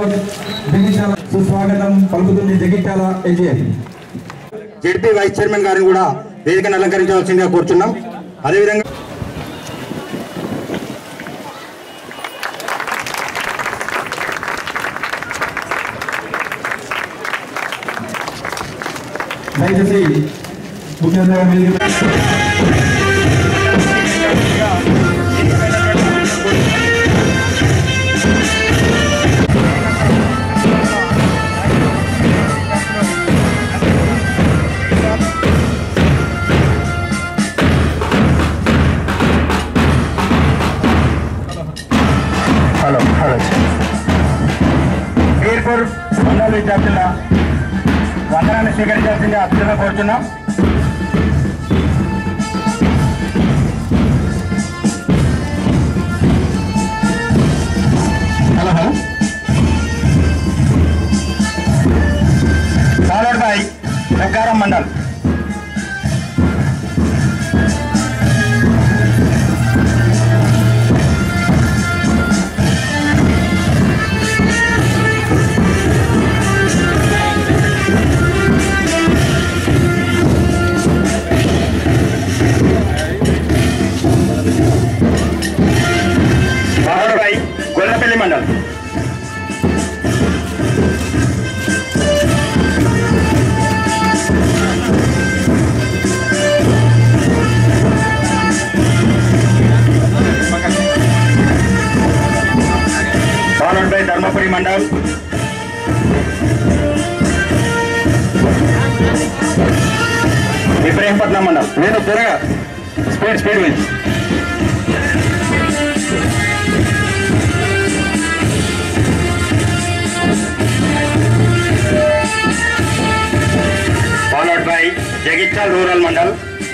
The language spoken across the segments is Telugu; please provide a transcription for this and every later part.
జగిత్యాల సుస్వాగతం పలుకుతుంది Jagtial AGM ZP vice chairman గారిని కూడా వేదికను అలంకరించవలసిందిగా కోరుచున్నాం. అదేవిధంగా దయచేసి ముఖ్య వీర్పూర్ మండల విద్యార్థుల వందనాన్ని స్వీకరించాల్సిందిగా అభ్యర్థన కోరుతున్నాం. Followed by Bekkaram mandal. Gollapalli mandal. Followed by Dharmapuri mandal. Ibrahimpatnam mandal. నేను త్వరగా speed win. Followed by Jagtial rural mandal.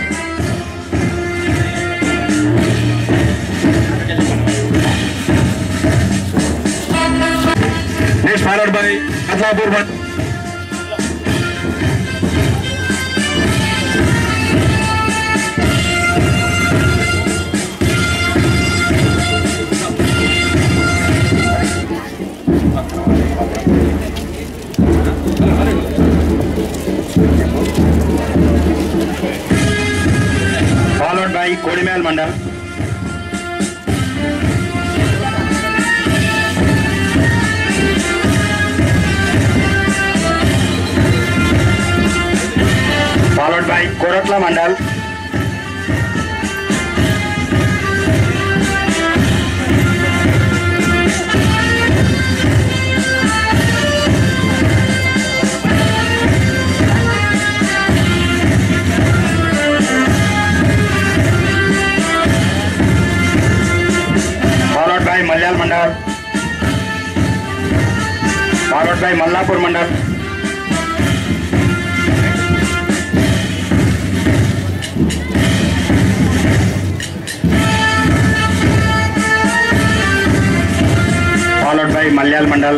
Next followed by Kathlapur mandal. Followed by Kodimial mandal. Followed by Korutla mandal. Followed by Malyal mandal. Followed by Mallapur mandal. Followed by Malyal mandal.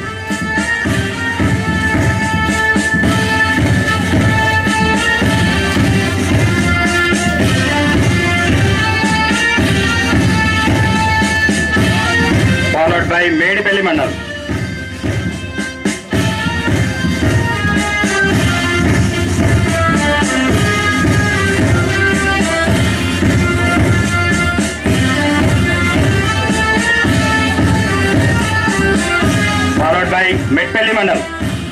Followed by Medipalli mandal. Followed by Metpalli mandal.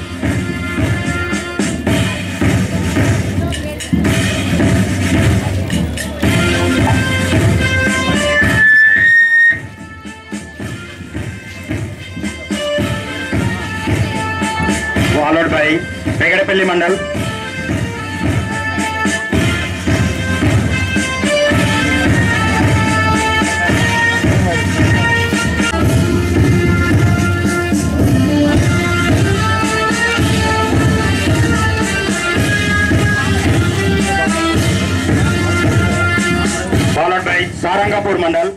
Followed by Pegadapalli mandal. Followed by Sarangapur mandal.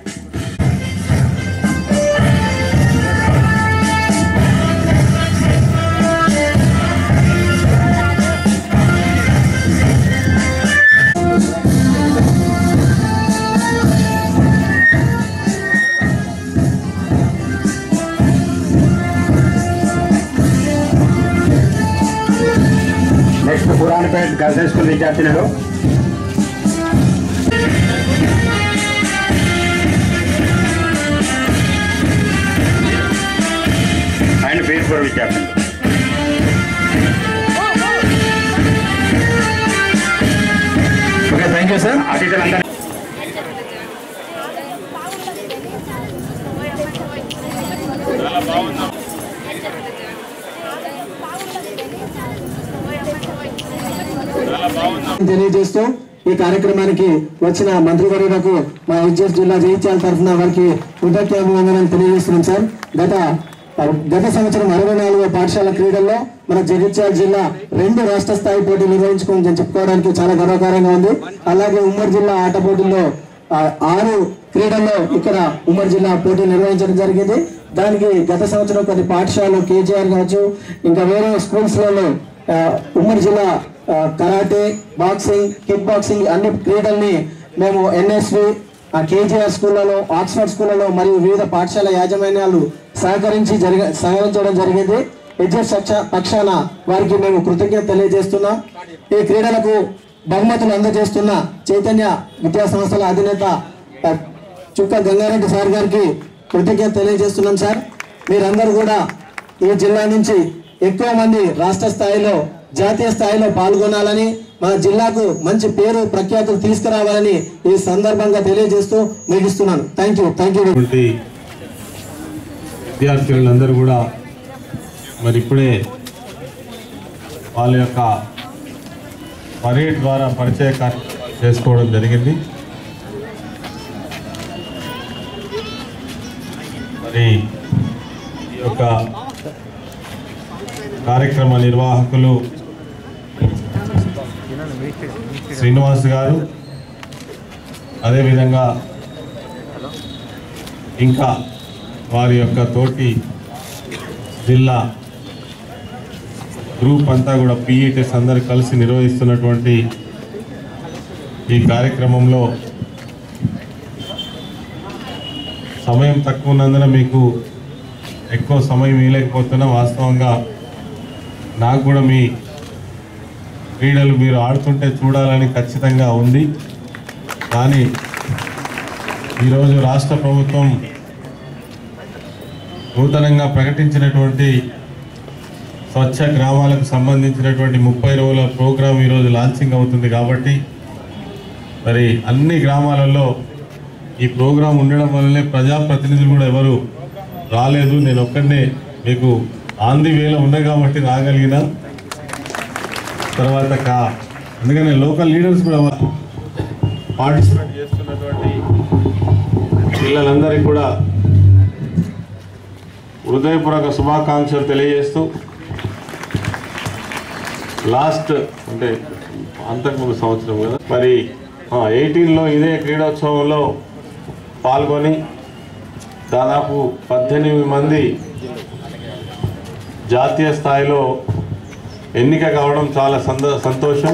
జడ్పీపేట్ గర్ల్స్ హై స్కూల్ విద్యార్థినులు. ఆయన బీర్పూర్ విద్యార్థులు. Okay, thank you sir. అతిథులందరూ తెలియజేస్తూ ఈ కార్యక్రమానికి వచ్చిన మంత్రివర్యులకు మా హెచ్ఎస్ జిల్లా జగిత్యాల తరఫున వారికి కృతజ్ఞతలు తెలియజేస్తున్నాం సార్. గత సంవత్సరం 64వ పాఠశాల క్రీడల్లో మన జగిత్యాల జిల్లా 2 రాష్ట్ర స్థాయి పోటీలు నిర్వహించుకోవడం చెప్పుకోవడానికి చాలా గర్వకారంగా ఉంది. అలాగే ఉమ్మడి జిల్లా ఆట పోటీల్లో 6 క్రీడల్లో ఇక్కడ ఉమ్మడి జిల్లా పోటీ నిర్వహించడం జరిగింది. దానికి గత సంవత్సరం కొన్ని పాఠశాలలు కేజీఆర్ కావచ్చు, ఇంకా వేరే స్కూల్స్ లలో ఉమ్మడి జిల్లా కరాటే, బాక్సింగ్, కిక్ బాక్సింగ్ అన్ని క్రీడల్ని మేము ఎన్ఎస్వి, కేజీఆర్ స్కూళ్లలో, ఆక్స్ఫర్డ్ స్కూళ్లలో మరియు వివిధ పాఠశాల యాజమాన్యాలు సహకరించడం జరిగింది. హెచ్ఎస్ పక్షాన వారికి మేము కృతజ్ఞత తెలియజేస్తున్నాం. ఈ క్రీడలకు బహుమతులు అందజేస్తున్న చైతన్య విద్యా సంస్థల అధినేత చుక్క గంగారెడ్డి సార్ గారికి కృతజ్ఞత తెలియజేస్తున్నాం సార్. మీరందరూ కూడా ఈ జిల్లా నుంచి ఎక్కువ మంది రాష్ట్ర స్థాయిలో, జాతీయ స్థాయిలో పాల్గొనాలని, మన జిల్లాకు మంచి పేరు ప్రఖ్యాతులు తీసుకురావాలని ఈ సందర్భంగా తెలియజేస్తూ ముగిస్తున్నాను. Thank you. విద్యార్థులందరూ కూడా మరి ఇప్పుడే వాళ్ళ యొక్క పరేడ్ ద్వారా పరిచయ కార్యక్రమాలు చేసుకోవడం జరిగింది. మరి ఈ యొక్క కార్యక్రమ నిర్వాహకులు శ్రీనివాస్ గారు, అదేవిధంగా ఇంకా వారి యొక్క తోటి జిల్లా గ్రూప్ అంతా కూడా పీఈటీస్ అందరూ కలిసి నిర్వహిస్తున్నటువంటి ఈ కార్యక్రమంలో సమయం తక్కువ ఉన్నందున మీకు ఎక్కువ సమయం ఇవ్వలేకపోతున్నా. వాస్తవంగా నాకు కూడా మీ క్రీడలు మీరు ఆడుతుంటే చూడాలని ఖచ్చితంగా ఉంది. కానీ ఈరోజు రాష్ట్ర ప్రభుత్వం నూతనంగా ప్రకటించినటువంటి స్వచ్ఛ గ్రామాలకు సంబంధించినటువంటి 30 రోజుల ప్రోగ్రాం ఈరోజు లాంచింగ్ అవుతుంది. కాబట్టి మరి అన్ని గ్రామాలలో ఈ ప్రోగ్రాం ఉండడం వల్లనే ప్రజాప్రతినిధులు కూడా ఎవరు రాలేదు. నేను ఒక్కడనే మీకు ఆన్ ది వేలో ఉన్నా కాబట్టి రాగలిగిన. తర్వాత అందుకనే లోకల్ లీడర్స్ కూడా పార్టిసిపేట్ చేస్తున్నటువంటి పిల్లలందరికీ కూడా హృదయపూర్వక శుభాకాంక్షలు తెలియజేస్తూ, లాస్ట్ అంటే అంతకుముందు సంవత్సరం కదా మరి 18లో ఇదే క్రీడోత్సవంలో పాల్గొని దాదాపు 18 మంది జాతీయ స్థాయిలో ఎన్నిక కావడం చాలా సంతోషం.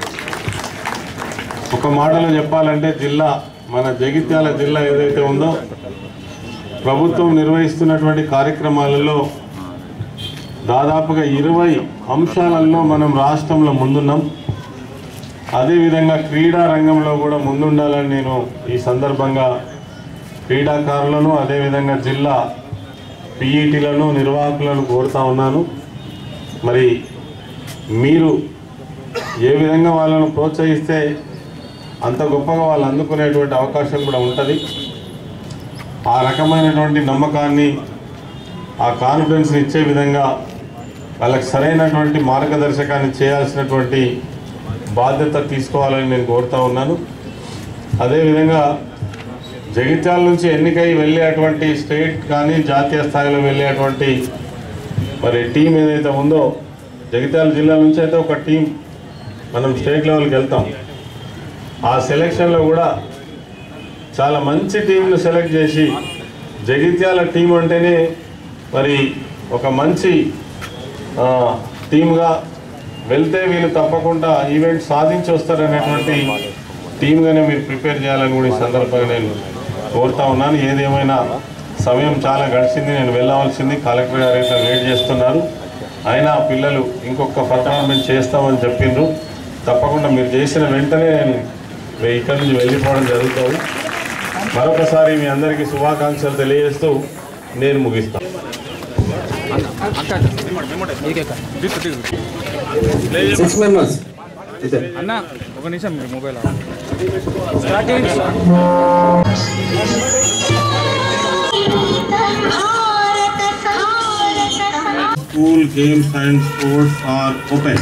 ఒక మాటలో చెప్పాలంటే మన జగిత్యాల జిల్లా ఏదైతే ఉందో ప్రభుత్వం నిర్వహిస్తున్నటువంటి కార్యక్రమాలలో దాదాపుగా 20 అంశాలలో మనం రాష్ట్రంలో ముందున్నాం. అదేవిధంగా క్రీడా రంగంలో కూడా ముందుండాలని నేను ఈ సందర్భంగా క్రీడాకారులను, అదేవిధంగా జిల్లా పీఈటీలను, నిర్వాహకులను కోరుతా ఉన్నాను. మరి మీరు ఏ విధంగా వాళ్ళను ప్రోత్సహిస్తే అంత గొప్పగా వాళ్ళు అందుకునేటువంటి అవకాశం కూడా ఉంటుంది. ఆ రకమైనటువంటి నమ్మకాన్ని, ఆ కాన్ఫిడెన్స్ని ఇచ్చే విధంగా వాళ్ళకి సరైనటువంటి మార్గదర్శకాన్ని చేయాల్సినటువంటి బాధ్యత తీసుకోవాలని నేను కోరుతా ఉన్నాను. అదేవిధంగా జగిత్యాల నుంచి ఎన్నికై వెళ్ళేటువంటి స్టేట్ కానీ జాతీయ స్థాయిలో వెళ్ళేటువంటి మరి టీం ఏదైతే ఉందో, జగిత్యాల జిల్లా నుంచి అయితే ఒక టీం మనం స్టేట్ లెవెల్కి వెళ్తాం. ఆ సెలక్షన్లో కూడా చాలా మంచి టీంను సెలెక్ట్ చేసి, జగిత్యాల టీం అంటేనే మరి ఒక మంచి టీమ్గా వెళ్తే వీళ్ళు తప్పకుండా ఈవెంట్ సాధించి వస్తారనేటువంటి టీమ్గానే మీరు ప్రిపేర్ చేయాలని కూడా ఈ సందర్భంగా నేను కోరుతా ఉన్నాను. ఏదేమైనా సమయం చాలా గడిచింది, నేను వెళ్ళవలసింది. కలెక్టర్ గారు అయితే వెయిట్ చేస్తున్నారు. అయినా పిల్లలు ఇంకొక పర్ఫార్మెన్స్ చేస్తామని చెప్పిండ్రు. తప్పకుండా మీరు చేసిన వెంటనే నేను ఇక్కడి నుంచి వెళ్ళిపోవడం జరుగుతుంది. మరొకసారి మీ అందరికీ శుభాకాంక్షలు తెలియజేస్తూ నేను ముగిస్తాను. 6 members. అన్న ఒక నిమిషం మీరు mobile School games and sports are open.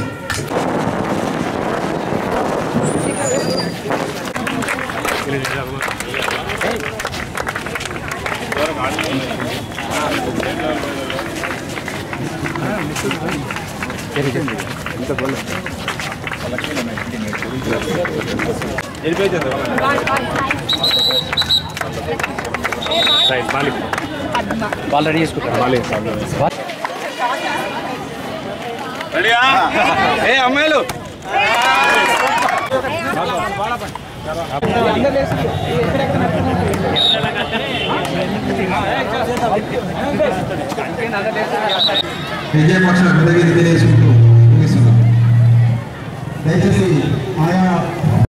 Already చేసుకుంటారు అమ్మాయిలు విజయపక్ష తెలియజేసుకుంటూ ముగిస్తున్నాం. దయచేసి ఆయా